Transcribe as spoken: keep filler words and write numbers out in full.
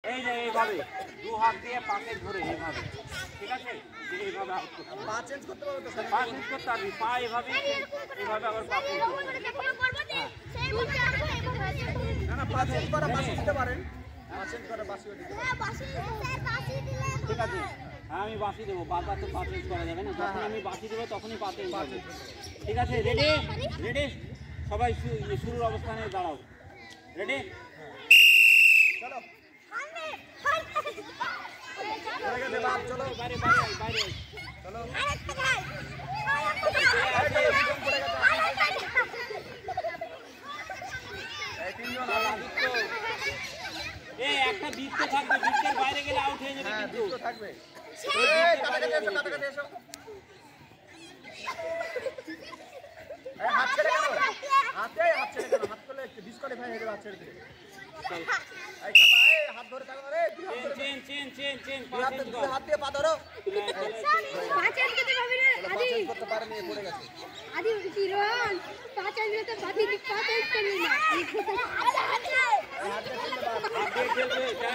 এই যে এইভাবে দু হাত দিয়ে পাকে ধরে এইভাবে, ঠিক আছে? যে এইভাবে পা চেঞ্জ করতে পারবে তো? পা চেঞ্জ করতে পারবি, পা এইভাবে এইভাবে আবার পা চেঞ্জ করতে পারবি। না না, পা চেঞ্জ করা বাসি দিতে পারেন, পা চেঞ্জ করা বাসিও দিতে পারেন। ঠিক আছে, হ্যাঁ আমি বাসি দেবো, বারবার তো পা চেঞ্জ করা যাবে না, যখন আমি বাসি দেবো তখনই পা চেঞ্জ করবো। ঠিক আছে, রেডি রেডি সবাই শুরুর অবস্থানে দাঁড়াও। রেডি, চলো চলো বাইরে বাইরে বাইরে চলো। এই একটা বৃত্ত থাকবে, বৃত্তের বাইরে গেলে আউট হয়ে যাবে কিন্তু। বৃত্ত থাকবে, হাত ছেড়ে কেন? হাতে হাত ছেড়ে কেন? হাত করলে ডিসকোয়ালিফাই হয়ে যাবে। হাত ছেড়ে দিলে এই চাপা, এই হাত ধরে থাকো রে। চেন চেন চেন চেন হাত দিয়ে হাত দিয়ে পা ধরো। পা চেন করতে পারবি না আদি, করতে পারেনি, পড়ে গেছে আদি। কিরণ পা চেন করতে পারবি না, পা চেন করবি না। হাত দিয়ে খেলবে।